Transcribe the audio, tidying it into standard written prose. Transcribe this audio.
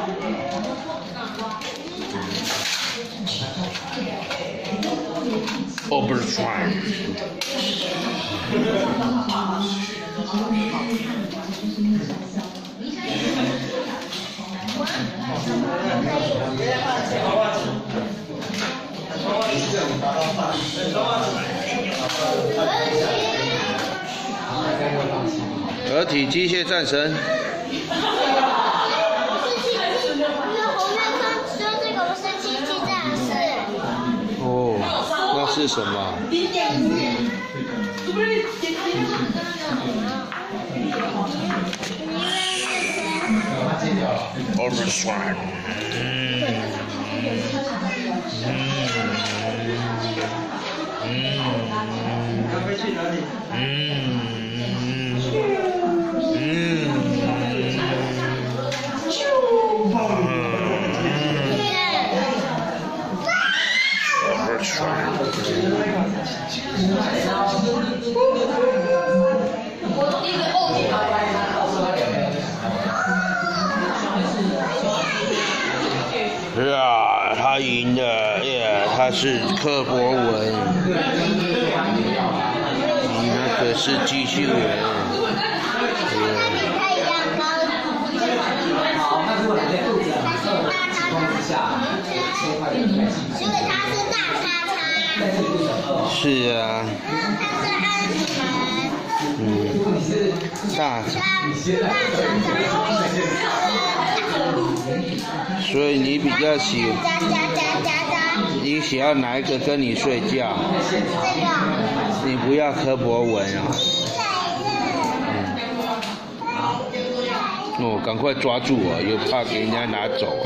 Overtime。合体机械战神。哦，那是什么？Overtime。呀，他赢了耶！他是柯博文，你那个是继续人。 所以他是大叉叉。 是啊。大。所以你比较喜，你想要哪一个跟你睡觉？你不要柯博文啊。哦，赶快抓住啊！又怕给人家拿走。